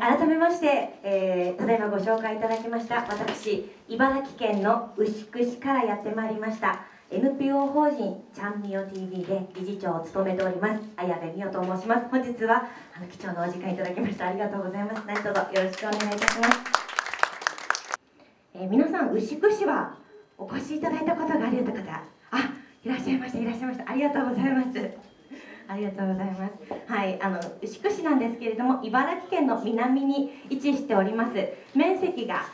改めまして、ただいまご紹介いただきました私、茨城県の牛久市からやってまいりました NPO 法人ちゃんみよ TV で理事長を務めております綾部美代と申します。本日は貴重なお時間いただきましてありがとうございます。何卒よろしくお願いいたします。皆さん、牛久市はお越しいただいたことがあるような方、いらっしゃいました、いらっしゃいました。ありがとうございます。ありがとうございます。はい、牛久市なんですけれども、茨城県の南に位置しております。面積が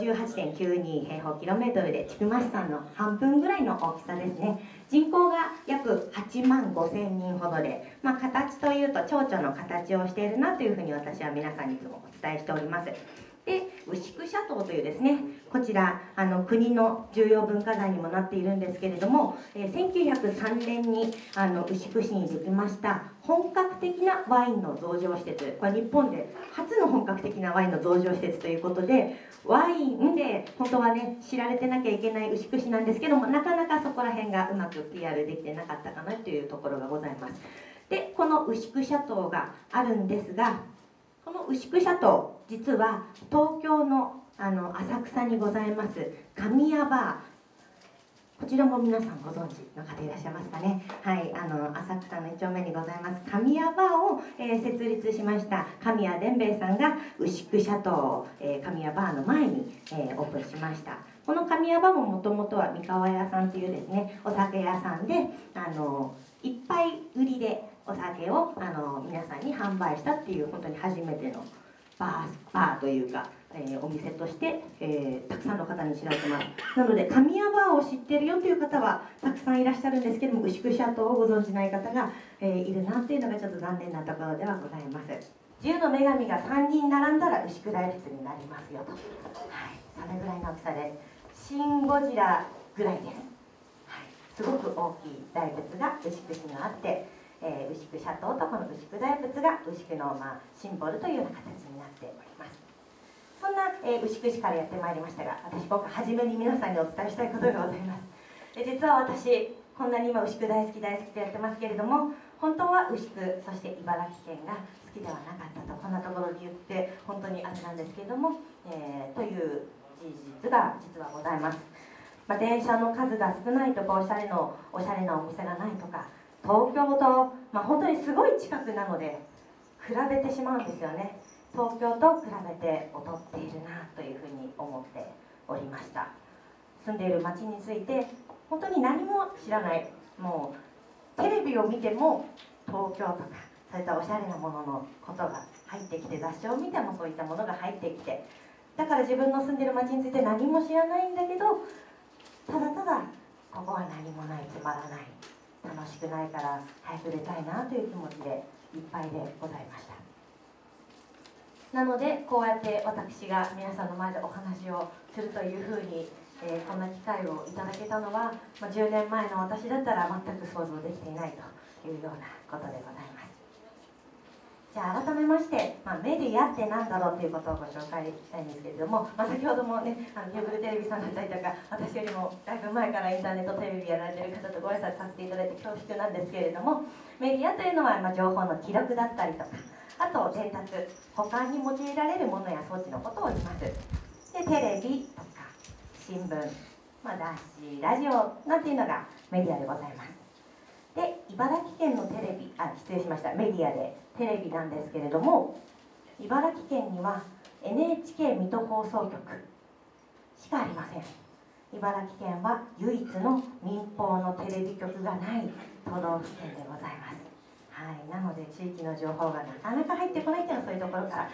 58.92 平方キロメートルで、千曲市さんの半分ぐらいの大きさですね。人口が約8万5千人ほどで、形というと蝶々の形をしているなというふうに私は皆さんにいつもお伝えしております。で、牛久斜塔というですね、こちら国の重要文化財にもなっているんですけれども、1903年に牛久市にできました本格的なワインの増上施設、これ日本で初の本格的なワインの増上施設ということで、ワインで本当はね知られてなきゃいけない牛久市なんですけども、なかなかそこら辺がうまく PR できてなかったかなというところがございます。で、この牛久斜塔があるんですが、この牛久斜塔、実は東京の浅草にございます神谷バー、こちらも皆さんご存知の方いらっしゃいますかね。はい、浅草の一丁目にございます神谷バーを、設立しました神谷伝兵衛さんが牛久斜塔を、神谷バーの前に、オープンしました。この神谷バーももともとは三河屋さんというですねお酒屋さんで、いっぱい売りでお酒を皆さんに販売したっていう本当に初めてのバーというか、お店として、たくさんの方に知られてます。なので神谷バーを知ってるよという方はたくさんいらっしゃるんですけども、牛久斜塔をご存じない方が、いるなっていうのがちょっと残念なところではございます。10の女神が3人並んだら牛久大仏になりますよと、はい、それぐらいの大きさでシン・ゴジラぐらいです。はい、すごく大きい大仏が牛久市にあって、牛久斜塔とこの牛久大仏が牛久の、シンボルというような形になっております。そんな、牛久市からやってまいりましたが、私今回初めに皆さんにお伝えしたいことがございます。実は私こんなに今牛久大好き大好きとやってますけれども、本当は牛久そして茨城県が好きではなかったとこんなところで言って本当にあれなんですけれども、という事実が実はございます。電車の数が少ないとかおしゃれなお店がないとか、東京と、本当にすごい近くなので比べてしまうんですよね。東京と比べて劣っているなというふうに思っておりました。住んでいる町について本当に何も知らない、もうテレビを見ても東京とかそういったおしゃれなもののことが入ってきて、雑誌を見てもそういったものが入ってきて、だから自分の住んでいる町について何も知らないんだけど、ただただここは何もない、つまらない、楽しくないから早く出たいなという気持ちでいっぱいでございました。なのでこうやって私が皆さんの前でお話をするというふうに、こんな機会をいただけたのは、10年前の私だったら全く想像できていないというようなことでございます。じゃあ改めまして、メディアって何だろうということをご紹介したいんですけれども、先ほどもねケーブルテレビさんだったりとか、私よりもだいぶ前からインターネットテレビやられている方とご挨拶させていただいて恐縮なんですけれども、メディアというのは情報の記録だったりとか、あと伝達、保管に用いられるものや装置のことを言います。で、テレビとか新聞、雑誌、ラジオなんていうのがメディアでございます。で、茨城県のテレビ、失礼しました、メディアでテレビなんですけれども、茨城県には NHK 水戸放送局しかありません。茨城県は唯一の民放のテレビ局がない都道府県でございます。はい、なので地域の情報がなかなか入ってこないというのはそういうところから、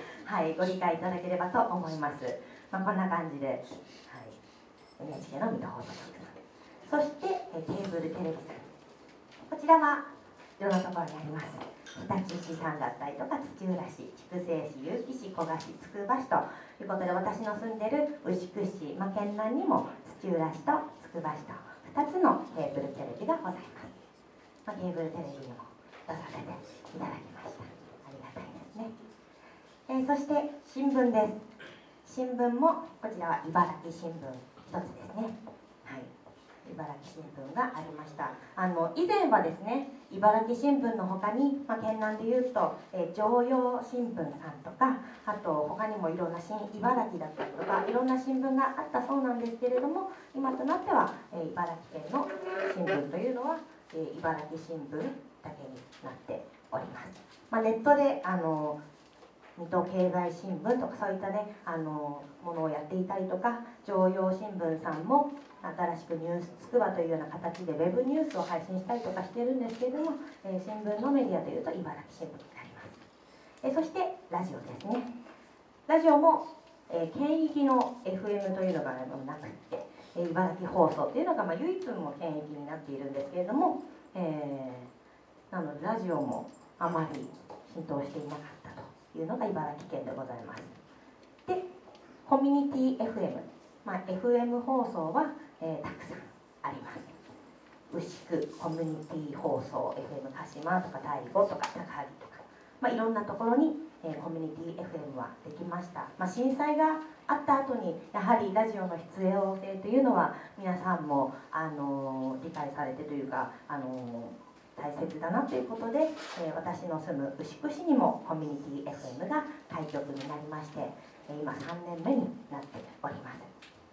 ご理解いただければと思います。こんな感じで、NHK の水戸放送局、そしてケーブルテレビさん、こちらはいろんなところにあります。日立市さんだったりとか、土浦市、筑西市、結城市、古河市、つくば市ということで、私の住んでる牛久市、県南にも土浦市とつくば市と2つのケーブルテレビがございます。ケーブルテレビにも出させていただきました。ありがたいですね。そして新聞です。新聞もこちらは茨城新聞一つですね。はい、 茨城新聞がありました。以前はですね、茨城新聞の他に、県南でいうと、常陽新聞さんとか、あと他にもいろんな新茨城だったりとかいろんな新聞があったそうなんですけれども、今となっては、茨城県の新聞というのは、茨城新聞だけになっております。ネットで水戸経済新聞とかそういったねものをやっていたりとか、常陽新聞さんも新しくニュースつくばというような形でウェブニュースを配信したりとかしているんですけれども、新聞のメディアというと茨城新聞になります。そしてラジオですね。ラジオも、県域の FM というのがなくて、茨城放送というのが、唯一の県域になっているんですけれども、なのでラジオもあまり浸透していなかったというのが茨城県でございます。で、コミュニティ FM、FM 放送は、たくさんあります。牛久コミュニティ放送 FM 鹿島とか大悟とか高萩とか、いろんなところに、コミュニティ FM はできました。震災があった後にやはりラジオの必要性というのは皆さんも理解されてというか大切だなということで、私の住む牛久市にもコミュニティ FM が開局になりまして、今3年目になっております。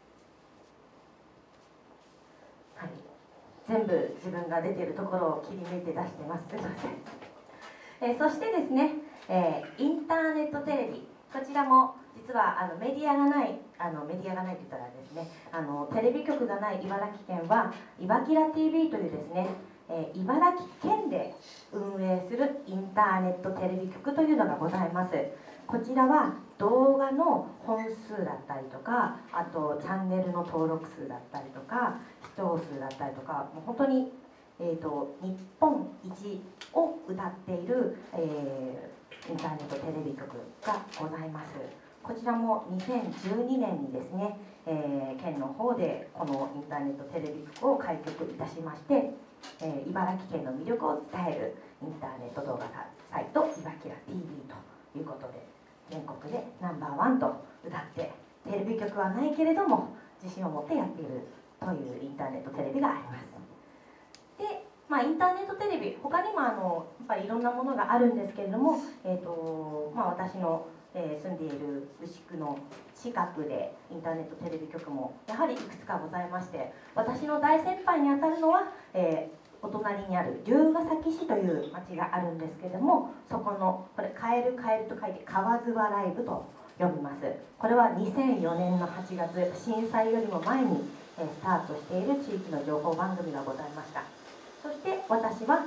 はい、全部自分が出ているところを切り抜いて出してます。すいません。そしてですね、インターネットテレビ、こちらも実はメディアがないと言ったらですね、テレビ局がない茨城県は、いばきら TV というですね、茨城県で運営するインターネットテレビ局というのがございます。こちらは動画の本数だったりとか、あとチャンネルの登録数だったりとか、視聴数だったりとか、もう本当に、日本一を謳っている、インターネットテレビ局がございます。こちらも2012年にですね、県の方でこのインターネットテレビ局を開局いたしまして、茨城県の魅力を伝えるインターネット動画サイトいばきら TV ということで、全国でナンバーワンと謳って、テレビ局はないけれども自信を持ってやっているというインターネットテレビがあります。で、インターネットテレビ他にもやっぱりいろんなものがあるんですけれども、私の住んでいる牛久の近くでインターネットテレビ局もやはりいくつかございまして、私の大先輩にあたるのは、お隣にある龍ケ崎市という町があるんですけれども、そこのこれカエルカエルと書いて河津和ライブと読みます。これは2004年の8月震災よりも前にスタートしている地域の情報番組がございました。そして私は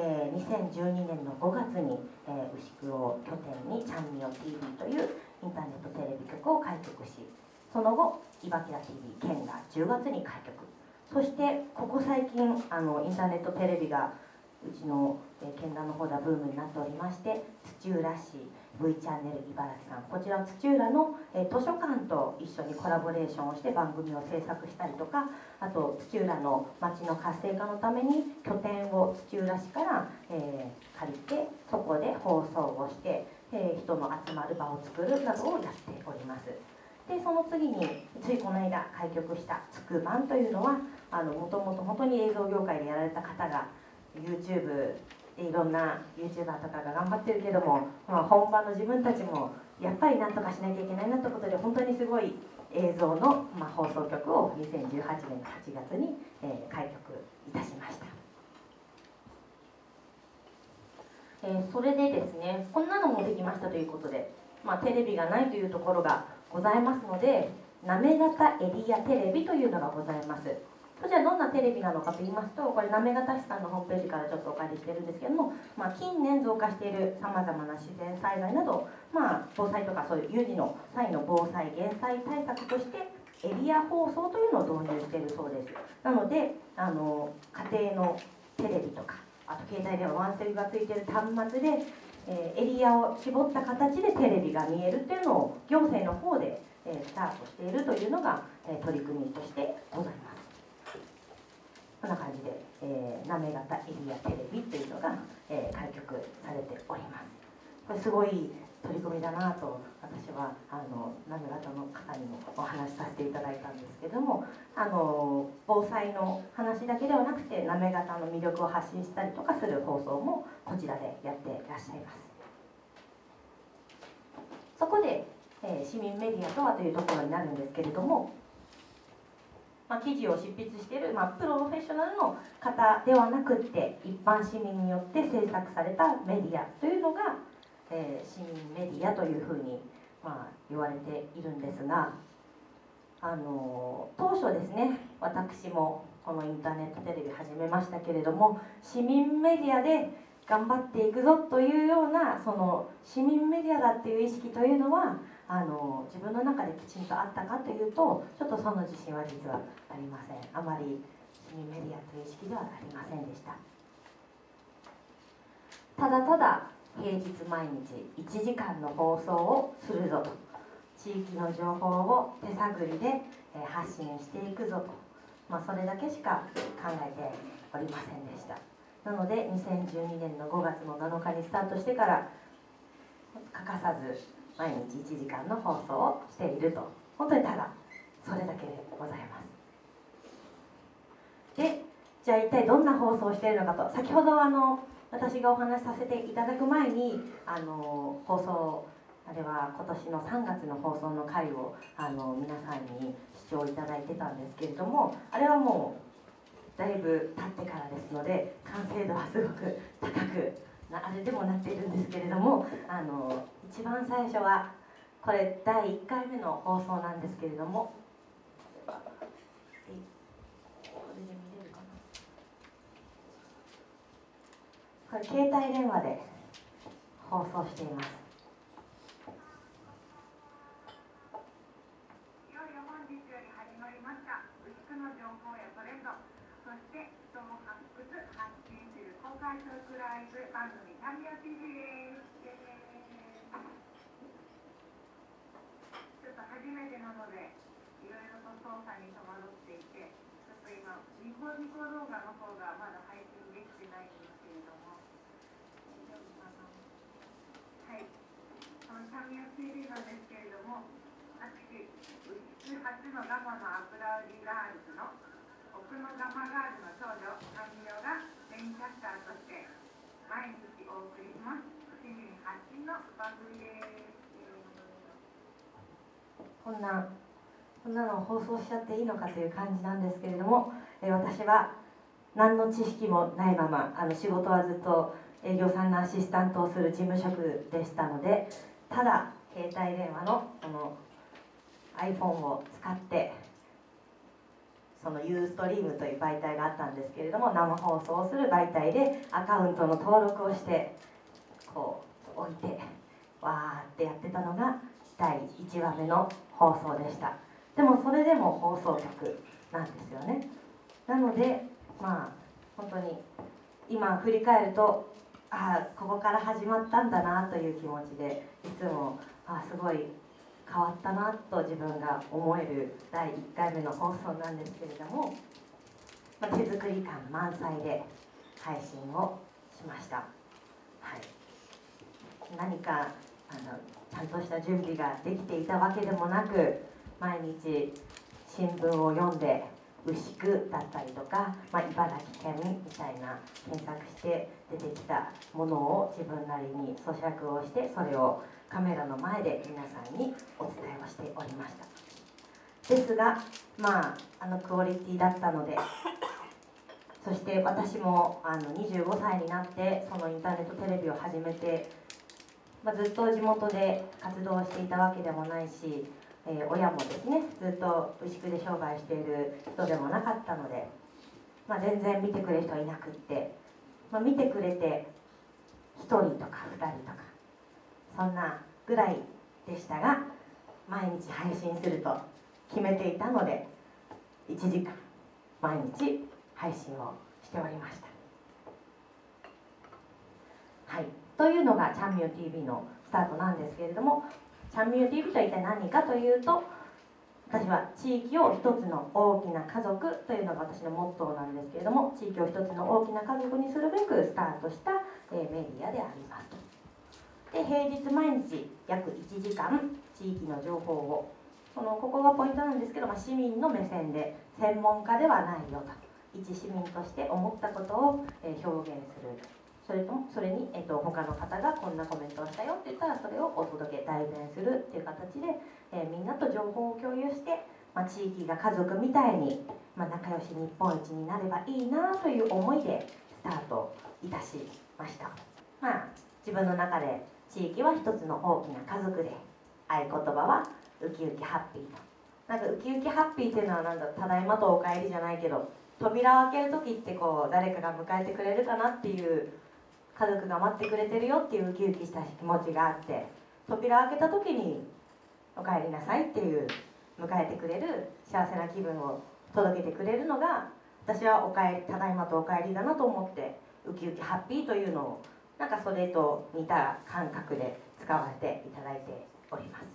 2012年の5月に牛久を拠点にチャンミオ TV というインターネットテレビ局を開局し、その後いばきら TV 県が10月に開局、そしてここ最近インターネットテレビがうちの県南の方ではブームになっておりまして、土浦市 V チャンネル茨城さん、こちら土浦の図書館と一緒にコラボレーションをして番組を制作したりとか、あと土浦の町の活性化のために拠点を土浦市から、借りて、そこで放送をして、人の集まる場を作るなどをやっております。で、その次についこの間開局したつくばんというのは、もともと本当に映像業界でやられた方が YouTube でいろんな YouTuber とかが頑張ってるけども、本場の自分たちもやっぱりなんとかしなきゃいけないなということで、本当にすごい映像の、放送局を2018年の8月に、開局いたしました。それでですね、こんなのもできましたということで、テレビがないというところがございますので、なめがたエリアテレビというのがございます。じゃあどんなテレビなのかと言いますと、これ行方市さんのホームページからちょっとお借りしてるんですけども、近年増加しているさまざまな自然災害など、防災とかそういう有事の際の防災減災対策としてエリア放送というのを導入しているそうです。なので家庭のテレビとか、あと携帯電話ワンセグがついている端末で、エリアを絞った形でテレビが見えるっていうのを行政の方で、スタートしているというのが、取り組みとしてございます。こんな感じで、なめがたエリアテレビというのが、開局されております。 これすごい取り組みだなと私は行方の方にもお話しさせていただいたんですけども、防災の話だけではなくて行方の魅力を発信したりとかする放送もこちらでやっていらっしゃいます。そこで、市民メディアとはというところになるんですけれども、記事を執筆している、プロフェッショナルの方ではなくって一般市民によって制作されたメディアというのが、市民メディアというふうに、言われているんですが、当初ですね、私もこのインターネットテレビ始めましたけれども、市民メディアで頑張っていくぞというような、その市民メディアだっていう意識というのは自分の中できちんとあったかというと、ちょっとその自信は実はありません。あまり市民メディアという意識ではありませんでした。ただただ平日毎日1時間の放送をするぞと、地域の情報を手探りで発信していくぞと、それだけしか考えておりませんでした。なので2012年の5月の7日にスタートしてから欠かさず毎日1時間の放送をしていると、本当にただそれだけでございます。で、じゃあ一体どんな放送をしているのかと、先ほど私がお話しさせていただく前に放送、あれは今年の3月の放送の回を皆さんに視聴いただいてたんですけれども、あれはもうだいぶ経ってからですので完成度はすごく高くあれでもなっているんですけれども、一番最初はこれ第1回目の放送なんですけれども、これで見れるかな。これ携帯電話で放送しています。いよいよ本日より始まりました牛久の情報やトレンド、そして人を発掘発信する公開トークライブ番組タミヤ TV です。ちょっと初めてなのでいろいろと操作に戸惑っていて、ちょっと今ニコニコ動画の方がまだ配信できてないんですけれども、大丈夫かな。はい、このタミヤ TV なんですけれども、私牛久初のガマの油売りガールズの奥のガマガールの長女タミヨがメインキャスターとして毎日お送りします。市民発信の番組です。こんなのを放送しちゃっていいのかという感じなんですけれども、私は何の知識もないまま仕事はずっと営業さんのアシスタントをする事務職でしたので、ただ携帯電話のこの iPhone を使ってその Ustream という媒体があったんですけれども、生放送をする媒体でアカウントの登録をしてこう置いてわーってやってたのが第1話目の放送でした。でもそれでも放送局なんですよね。なので本当に今振り返ると、ここから始まったんだなという気持ちで、いつもすごい変わったなと自分が思える第1回目の放送なんですけれども、手作り感満載で配信をしました。何かちゃんとした準備ができていたわけでもなく、毎日新聞を読んで牛久だったりとか、茨城県みたいな検索して出てきたものを自分なりに咀嚼をして、それをカメラの前で皆さんにお伝えをしておりました。ですがクオリティだったので、そして私も25歳になってそのインターネットテレビを始めて、ずっと地元で活動していたわけでもないし、親もですねずっと牛久で商売している人でもなかったので、全然見てくれる人いなくって、見てくれて1人とか2人とかそんなぐらいでしたが、毎日配信すると決めていたので1時間毎日配信をしておりました。というのがチャンミュー TV のスタートなんですけれども、チャンミュー TV とは一体何かというと、私は地域を一つの大きな家族というのが私のモットーなんですけれども、地域を一つの大きな家族にするべくスタートしたメディアであります。 で平日毎日約1時間地域の情報をここがポイントなんですけど、市民の目線で専門家ではないよと一市民として思ったことを表現する。それに、他の方がこんなコメントをしたよって言ったらそれをお届け代弁するっていう形で、みんなと情報を共有して、地域が家族みたいに、仲良し日本一になればいいなという思いでスタートいたしました。自分の中で地域は一つの大きな家族で、合言葉はウキウキハッピーと。なんかウキウキハッピーっていうのはただいまとお帰りじゃないけど、扉を開ける時って誰かが迎えてくれるかなっていう、家族が待ってくれてるよっていうウキウキした気持ちがあって、扉を開けた時にお帰りなさいっていう迎えてくれる幸せな気分を届けてくれるのが、私はただいまとお帰りだなと思って、ウキウキハッピーというのをそれと似た感覚で使わせていただいております。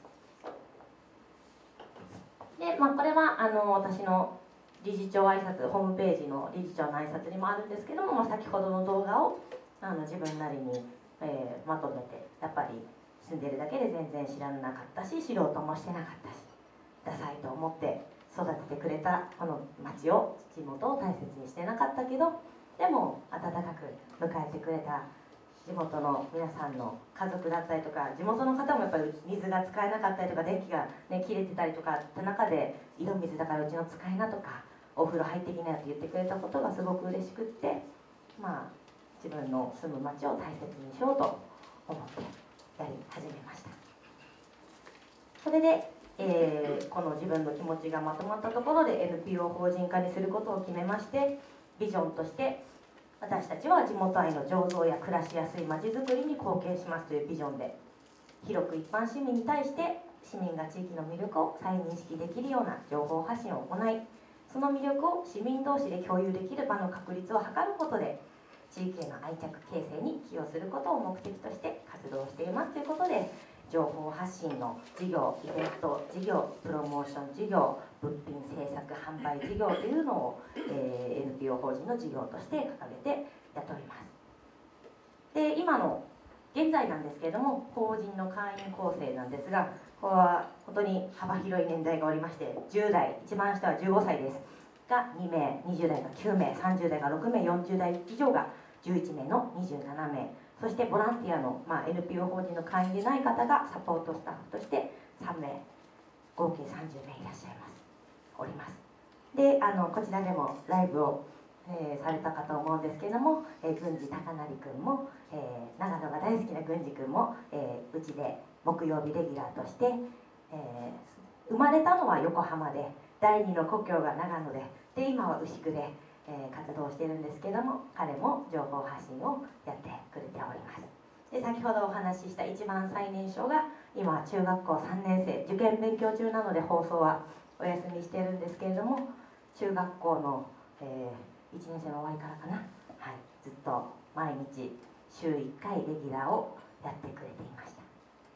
で、これは私の理事長挨拶、ホームページの理事長の挨拶にもあるんですけども、先ほどの動画を自分なりに、まとめて、やっぱり住んでるだけで全然知らなかったし、知ろうともしてなかったし、ダサいと思って育ててくれたこの町を、地元を大切にしてなかったけど、でも温かく迎えてくれた地元の皆さんの家族だったりとか、地元の方もやっぱり水が使えなかったりとか、電気が、切れてたりとかって中で、井戸水だからうちの使いなとか、お風呂入ってきなよって言ってくれたことがすごく嬉しくって、自分の住む町を大切にしようと思ってやり始めました。それで、この自分の気持ちがまとまったところで NPO 法人化にすることを決めまして、ビジョンとして私たちは地元愛の醸造や暮らしやすい町づくりに貢献しますというビジョンで、広く一般市民に対して市民が地域の魅力を再認識できるような情報発信を行い、その魅力を市民同士で共有できる場の確立を図ることで、地域への愛着形成に寄与することを目的として活動していますということで、情報発信の事業、イベント事業、プロモーション事業、物品制作販売事業というのを、NPO 法人の事業として掲げてやっております。で、現在なんですけれども、法人の会員構成なんですが、これは本当に幅広い年代がおりまして、10代、一番下は15歳ですが2名、20代が9名、30代が6名、40代以上が11名の27名、そしてボランティアの、NPO 法人の会員でない方がサポートスタッフとして3名、合計30名いらっしゃいおります。で、こちらでもライブを、されたかと思うんですけれども、郡司貴成君も、長野が大好きな郡司君も、うちで木曜日レギュラーとして、生まれたのは横浜で、第二の故郷が長野で、今は牛久で、活動しているんですけれども、彼も情報発信をやってくれております。で、先ほどお話しした一番最年少が今は中学校3年生、受験勉強中なので放送はお休みしているんですけれども、中学校の、1年生の終わりからかな、ずっと毎日週1回レギュラーをやってくれていました。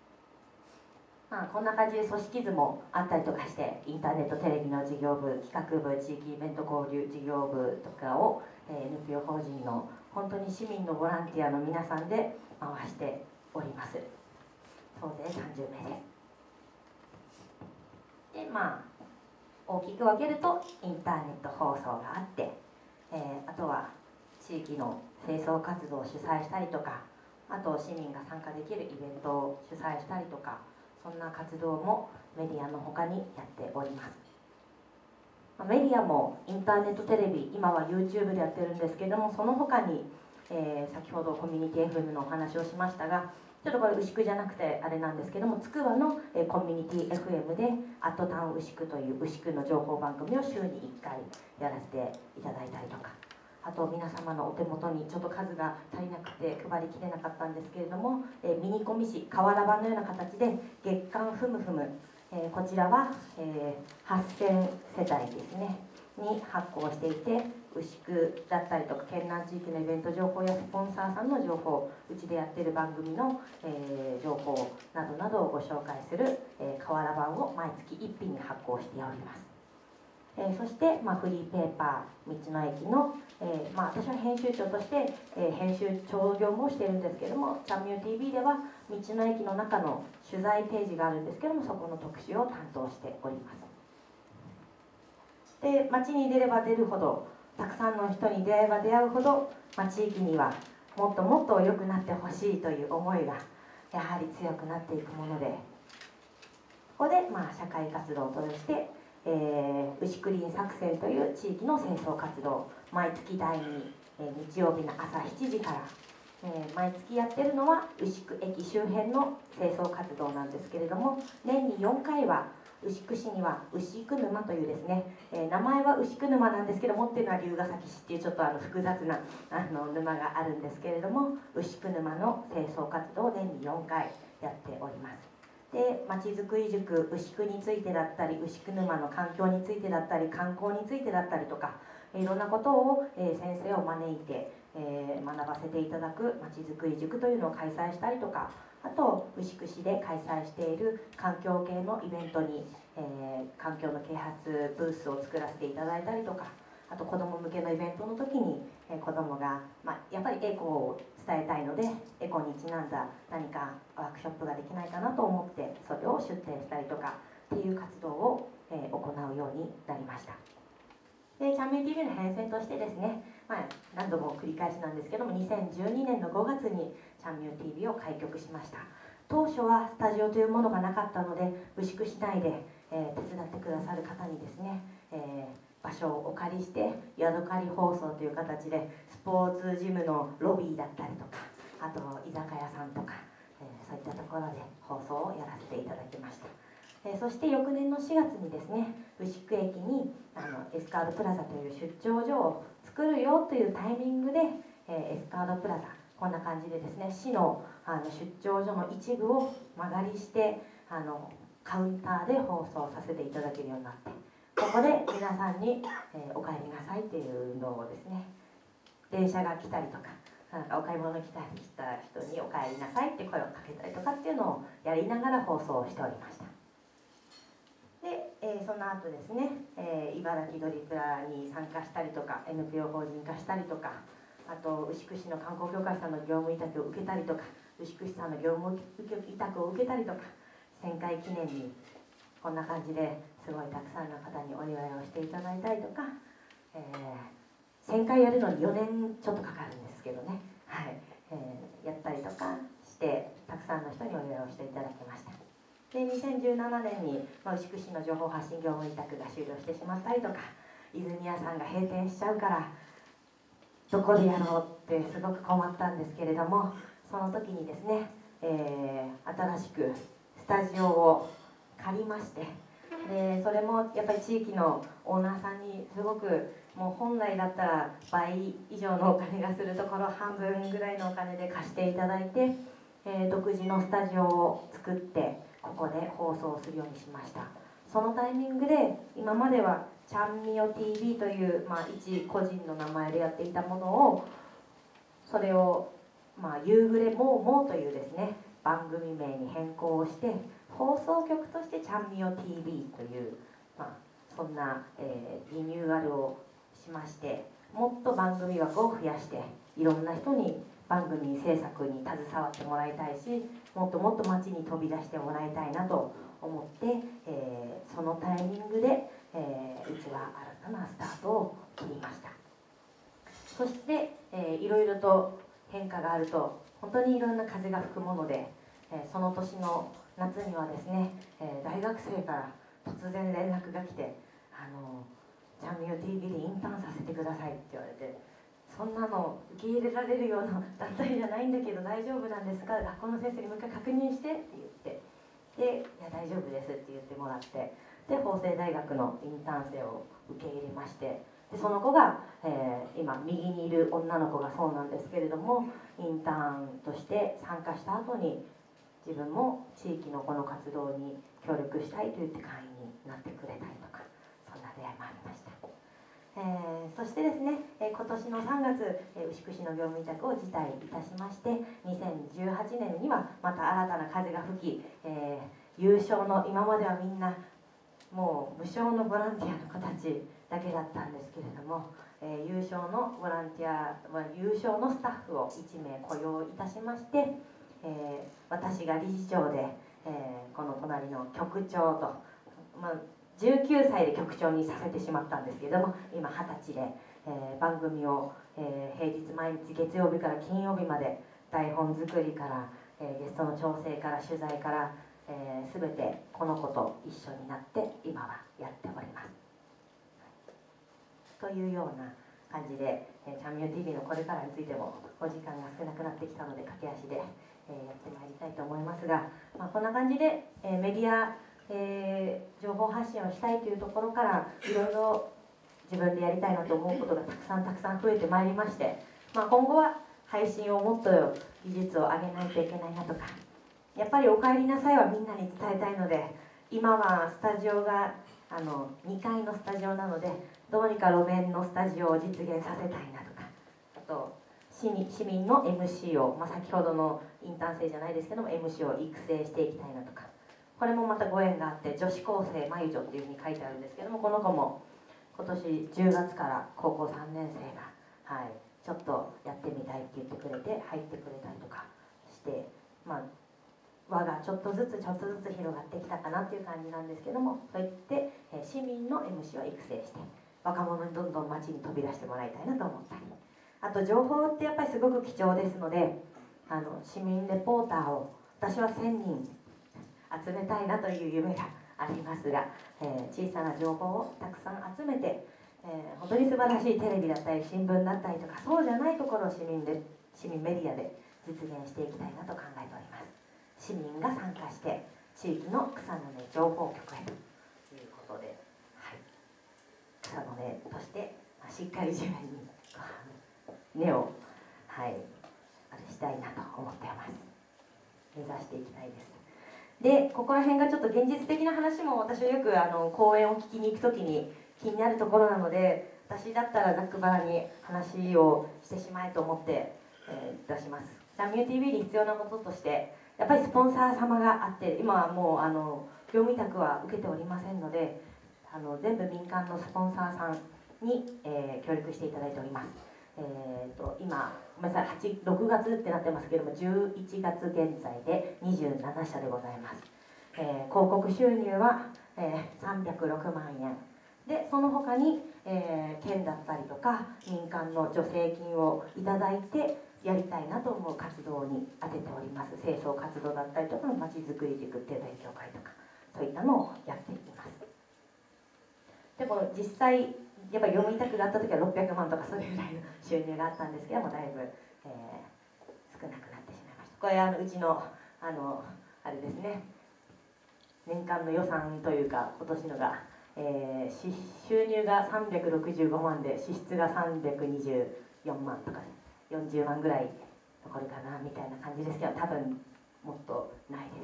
こんな感じで組織図もあったりとかして、インターネットテレビの事業部、企画部、地域イベント交流事業部とかを、NPO 法人の本当に市民のボランティアの皆さんで回しております。総勢30名で。で、大きく分けるとインターネット放送があって、あとは地域の清掃活動を主催したりとか、あと市民が参加できるイベントを主催したりとか、そんな活動もメディアの他にやっております。メディアもインターネットテレビ、今は YouTube でやってるんですけれども、その他に、先ほどコミュニティ FM のお話をしましたが、ちょっとこれ牛久じゃなくてあれなんですけども、つくばの、コミュニティ FM でアットタウン牛久という牛久の情報番組を週に1回やらせていただいたりとか、あと皆様のお手元にちょっと数が足りなくて配りきれなかったんですけれども、ミニコミ誌瓦版のような形で月刊ふむふむ、こちらは、8000世帯ですねに発行していて、牛久だったりとか県南地域のイベント情報やスポンサーさんの情報、うちでやってる番組の、情報などなどをご紹介する、瓦版を毎月1品に発行しております。 そして、フリーペーパー道の駅の、私は編集長として、編集長業務をしているんですけれども、チャンミュー TV では道の駅の中の取材ページがあるんですけども、そこの特集を担当しております。で、街に出れば出るほど、たくさんの人に出会えば出会うほど、地域にはもっともっと良くなってほしいという思いがやはり強くなっていくもので、ここで社会活動として、牛クリーン作戦という地域の清掃活動、毎月第2、日曜日の朝7時から、毎月やってるのは牛久駅周辺の清掃活動なんですけれども、年に4回は牛久市には牛久沼というですね、名前は牛久沼なんですけど、持ってるのは龍ヶ崎市っていうちょっと複雑な沼があるんですけれども、牛久沼の清掃活動を年に4回やっております。で、まちづくり塾牛久についてだったり、牛久沼の環境についてだったり、観光についてだったりとか、いろんなことを、先生を招いて、学ばせていただくまちづくり塾というのを開催したりとか、あと牛久市で開催している環境系のイベントに、環境の啓発ブースを作らせていただいたりとか、あと子ども向けのイベントの時に、子どもが、やっぱりエコを伝えたいので、エコにちなんだ何かワークショップができないかなと思って、それを出展したりとかっていう活動を、行うようになりました。で、チャンミュー TV の変遷としてですね、何度も繰り返しなんですけども、2012年の5月にチャンミュー TV を開局しました。当初はスタジオというものがなかったので、牛久市内で、手伝ってくださる方にですね、場所をお借りしてヤドカリ放送という形でスポーツジムのロビーだったりとか、あと居酒屋さんとか、そういったところで放送をやらせていただきました。そして翌年の4月にですね、牛久駅にエスカードプラザという出張所を作るよというタイミングで、エスカードプラザ、こんな感じでですね、市の出張所の一部を間借りしてカウンターで放送させていただけるようになって、ここで皆さんに、お帰りなさいというのをですね、電車が来たりとか、お買い物来たりした人にお帰りなさいって声をかけたりとかっていうのをやりながら放送をしておりました。で、その後ですね、茨城ドリプラに参加したりとか、 NPO 法人化したりとか、あと牛久市の観光協会さんの業務委託を受けたりとか、牛久市さんの業務委託を受けたりとか、1000回記念にこんな感じですごいたくさんの方にお祝いをしていただいたりとか、1000回やるのに4年ちょっとかかるんですけどね、やったりとかしてたくさんの人にお祝いをしていただきました。で、2017年に、牛久市の情報発信業務委託が終了してしまったりとか、泉屋さんが閉店しちゃうからどこでやろうってすごく困ったんですけれども、その時にですね、新しくスタジオを借りまして、でそれもやっぱり地域のオーナーさんにすごく、もう本来だったら倍以上のお金がするところ、半分ぐらいのお金で貸していただいて、独自のスタジオを作ってここで放送するようにしました。そのタイミングで今まではチャンミオ TV という、一個人の名前でやっていたものを、それを、夕暮れもうもうというですね番組名に変更をして、放送局としてチャンミオ TV という、そんな、リニューアルをしまして、もっと番組枠を増やして、いろんな人に番組制作に携わってもらいたいし、もっともっと街に飛び出してもらいたいなと思って、そのタイミングで、うちは新たなスタートを切りました。そして、いろいろと変化があると本当にいろんな風が吹くもので、その年の夏にはですね、大学生から突然連絡が来てチャンミオ TV でインターンさせてくださいって言われて、そんなの受け入れられるような団体じゃないんだけど大丈夫なんですか、学校の先生にもう一回確認してって言って、で、いや大丈夫ですって言ってもらって、で法政大学のインターン生を受け入れまして、でその子が、今右にいる女の子がそうなんですけれども、インターンとして参加した後に自分も地域のこの活動に協力したいと言って会員になってくれたりとか、そんな出会いもありました。そしてですね、今年の3月、牛久市の業務委託を辞退いたしまして、2018年にはまた新たな風が吹き、優勝の、今まではみんなもう無償のボランティアの子たちだけだったんですけれども、優勝のボランティア、優勝のスタッフを1名雇用いたしまして、私が理事長で、この隣の局長と、19歳で局長にさせてしまったんですけれども、今20歳で、番組を、平日毎日月曜日から金曜日まで台本作りから、ゲストの調整から取材から、全てこの子と一緒になって今はやっております。というような感じで、チャンミュー TV のこれからについてもお時間が少なくなってきたので駆け足で、やってまいりたいと思いますが、こんな感じで、メディア、情報発信をしたいというところからいろいろ自分でやりたいなと思うことがたくさん増えてまいりまして、今後は配信をもっと技術を上げないといけないなとか、やっぱり「おかえりなさい」はみんなに伝えたいので、今はスタジオが2階のスタジオなので、どうにか路面のスタジオを実現させたいなとか、あと市民の MC を、先ほどのインターン生じゃないですけども MC を育成していきたいなとか、これもまたご縁があって、女子高生まゆちょっていうふうに書いてあるんですけども、この子も今年10月から高校3年生が、ちょっとやってみたいって言ってくれて入ってくれたりとかして、輪がちょっとずつ広がってきたかなっていう感じなんですけども、そういって市民の MC を育成して若者にどんどん街に飛び出してもらいたいなと思ったり、あと情報ってやっぱりすごく貴重ですので、市民レポーターを私は1000人集めたいなという夢がありますが、小さな情報をたくさん集めて、本当に素晴らしいテレビだったり新聞だったりとか、そうじゃないところを市民メディアで実現していきたいなと考えております。市民が参加して地域の草の根情報局へということで、草の根としてしっかり地面に根を、あれしたいなと思っています。目指していきたいです。で、ここら辺がちょっと現実的な話も、私はよく講演を聞きに行くときに気になるところなので、私だったらざっくばらに話をしてしまえと思って、出します。チャンミュー TV に必要なこととして、やっぱりスポンサー様があって、今はもう業務委託は受けておりませんので、全部民間のスポンサーさんに、協力していただいております。今ごめんなさい、6月ってなってますけども、11月現在で27社でございます。広告収入は、306万円で、その他に、県だったりとか民間の助成金をいただいてやりたいなと思う活動に当てております。清掃活動だったりとか、まちづくり塾っていう勉強会とか、そういったのをやっていきます。でも実際やっぱり業務委託があった時は600万とかそれぐらいの収入があったんですけども、だいぶ、少なくなってしまいました。これうちのあれですね、年間の予算というか今年のが、収入が365万で支出が324万とか40万ぐらい残るかなみたいな感じですけど、多分もっとないです。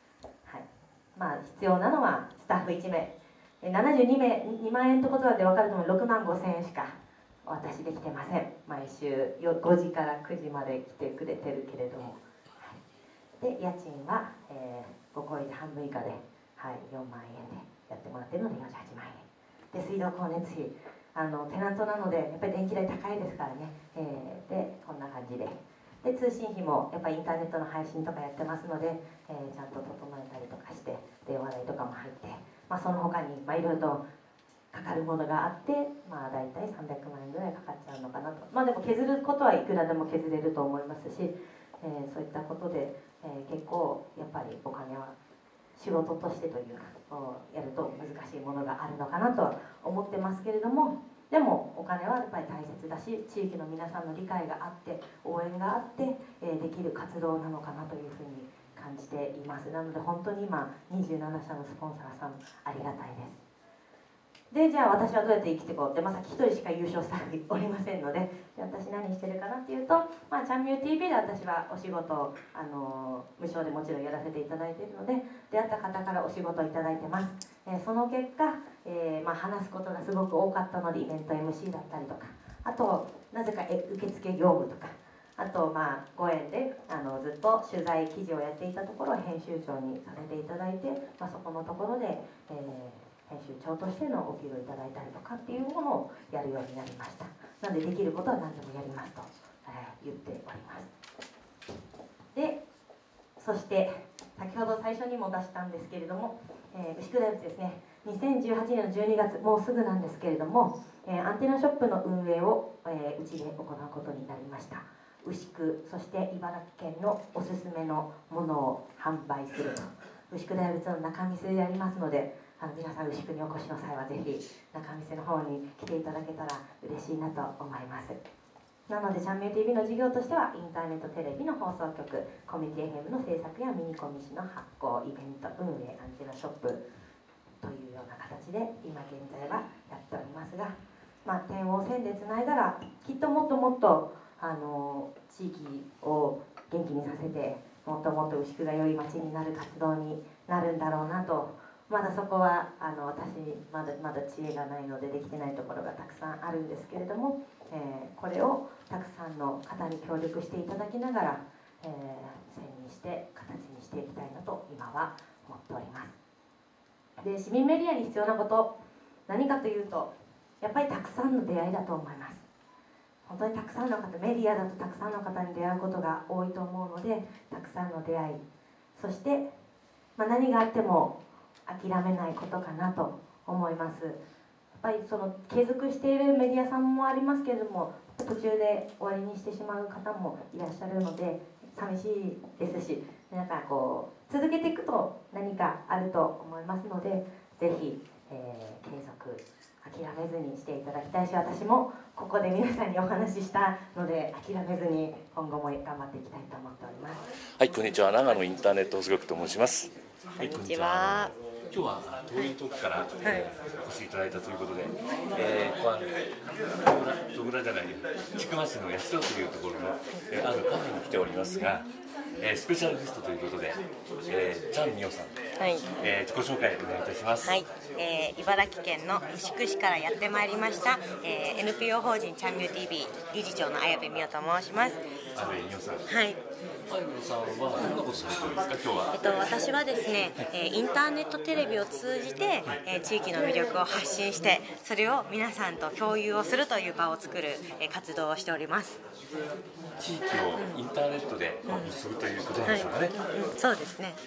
必要なのはスタッフ1名72名、2万円ってことで分かると思う。6万5千円しかお渡しできてません。毎週5時から9時まで来てくれてるけれども、で家賃は、ご厚意で半分以下で、4万円でやってもらってるので48万円で、水道光熱費テナントなのでやっぱり電気代高いですからね、でこんな感じで通信費もやっぱりインターネットの配信とかやってますので、ちゃんと整えたりとかして電話代とかも入って、その他にいろいろとかかるものがあって、大体300万円ぐらいかかっちゃうのかなと。でも削ることはいくらでも削れると思いますし、そういったことで、結構やっぱりお金は仕事としてというかやると難しいものがあるのかなとは思ってますけれども、でもお金はやっぱり大切だし、地域の皆さんの理解があって応援があって、できる活動なのかなというふうに感じています。なので本当に今27社のスポンサーさんありがたいです。で、じゃあ私はどうやって生きていこうって、さっき1人しか優勝したおりませんので、私何してるかなっていうと、チャンミュー TV で私はお仕事を無償でもちろんやらせていただいているので、出会った方からお仕事をいただいてます。その結果、話すことがすごく多かったのでイベント MC だったりとか、あとなぜか受付業務とか、あとご縁でずっと取材記事をやっていたところを編集長にさせていただいて、そこのところで、 編集長としてのお給料いただいたりとかっていうものをやるようになりました。なのでできることは何でもやりますと、言っております。で、そして先ほど最初にも出したんですけれども、牛久大仏ですね、2018年の12月、もうすぐなんですけれども、アンテナショップの運営を、うちで行うことになりました。牛久、そして茨城県のおすすめのものを販売すると。牛久大仏の中見世でありますので、皆さん牛久にお越しの際はぜひ中見世の方に来ていただけたら嬉しいなと思います。なので、チャンネル TV の事業としては、インターネットテレビの放送局、コミュニティ FM の制作やミニコミ誌の発行、イベント運営、アンテナショップというような形で今現在はやっておりますが、点を線でつないだらきっともっともっと地域を元気にさせて、もっともっと牛久が良い街になる活動になるんだろうなと。まだそこは私まだ知恵がないのでできてないところがたくさんあるんですけれども、これをたくさんの方に協力していただきながら、線にして形にしていきたいなと今は思っております。で、市民メディアに必要なこと、何かというとやっぱりたくさんの出会いだと思います。本当にたくさんの方、メディアだとたくさんの方に出会うことが多いと思うので、たくさんの出会い、そして、何があっても諦めないことかなと思います。やっぱりその継続しているメディアさんもありますけれども、途中で終わりにしてしまう方もいらっしゃるので寂しいですし、なんか続けていくと何かあると思いますので、ぜひ、継続諦めずにしていただきたいし、私もここで皆さんにお話ししたので諦めずに今後も頑張っていきたいと思っております。 はい、こんにちは。長野インターネット放送局と申します。 こんにちは。 今日は遠い遠くから、お越しいただいたということで、ここは戸倉じゃないよ、千曲市の八代というところの、あるカフェに来ておりますが、スペシャルゲストということで、チャンミオさん、自己紹介お願いいたします。 はい、茨城県の牛久市からやってまいりました、NPO 法人チャンミオ TV 理事長の綾部美代と申します。 綾部美代さん。 はい。 綾部さんはどんなことされてるんですか、今日は。 私はですね、インターネットテレビを通じて、地域の魅力を発信して、それを皆さんと共有をするという場を作る、活動をしております。 地域をインターネットで結ぶということなんでしょうかね。 そうですね。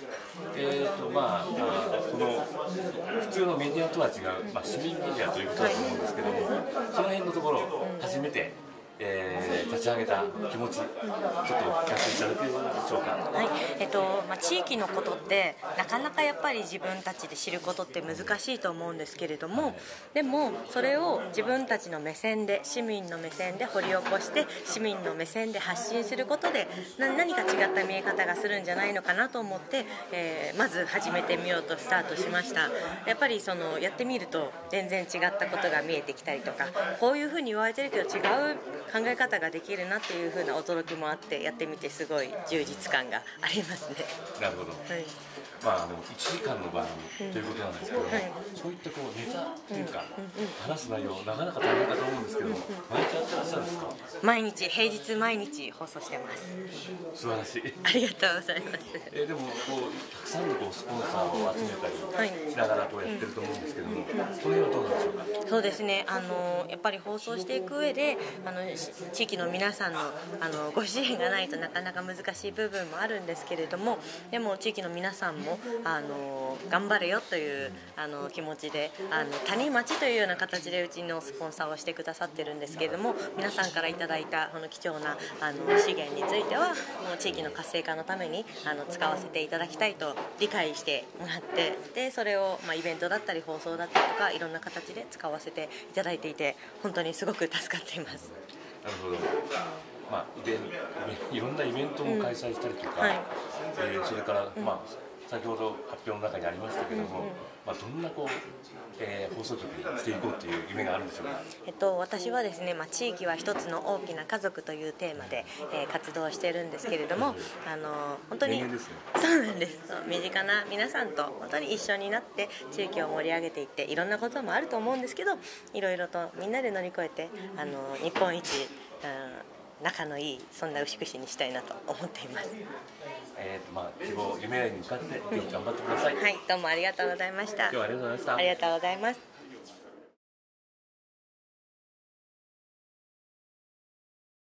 その普通のメディアとは違う、市民メディアということだと思うんですけども、その辺のところを初めて立ち上げた気持ち、ちょっと聞かせていただけるでしょうか。 はい、地域のことってなかなかやっぱり自分たちで知ることって難しいと思うんですけれども、でもそれを自分たちの目線で、市民の目線で掘り起こして、市民の目線で発信することで何か違った見え方がするんじゃないのかなと思って、まず始めてみようとスタートしました。やっぱりやってみると全然違ったことが見えてきたりとか、こういうふうに言われてるけど違う考え方ができるなっていう風な驚きもあって、やってみてすごい充実感がありますね。 なるほど。はい。1時間の番組ということなんですけど、そういったネタというか、話す内容なかなか大変だと思うんですけど、毎日やってらっしゃるんですか？ 毎日、平日毎日放送してます。 素晴らしい。 ありがとうございます。 でもたくさんのスポンサーを集めたりしながらやってると思うんですけども、その辺はどうなんでしょうか？ そうですね。やっぱり放送していく上で、地域の皆さんのご支援がないとなかなか難しい部分もあるんですけれども、でも地域の皆さんも頑張れよという気持ちで、谷町というような形でうちのスポンサーをしてくださってるんですけれども、皆さんからいただいたこの貴重な資源については地域の活性化のために使わせていただきたいと理解してもらって、でそれをイベントだったり放送だったりとかいろんな形で使わせていただいていて、本当にすごく助かっています。 なるほど。いろんなイベントも開催したりとか、それから、先ほど発表の中にありましたけども、どんな放送局にしていこうという夢があるんでしょうか？ 私はですね、地域は一つの大きな家族というテーマで、活動しているんですけれども、本当にそうなんです。身近な皆さんと本当に一緒になって地域を盛り上げていって、いろんなこともあると思うんですけど、いろいろとみんなで乗り越えて日本一仲のいい、そんな牛久市にしたいなと思っています。 希望、夢に向かって頑張ってください。 はい、どうもありがとうございました。 今日はありがとうございました。 ありがとうございます。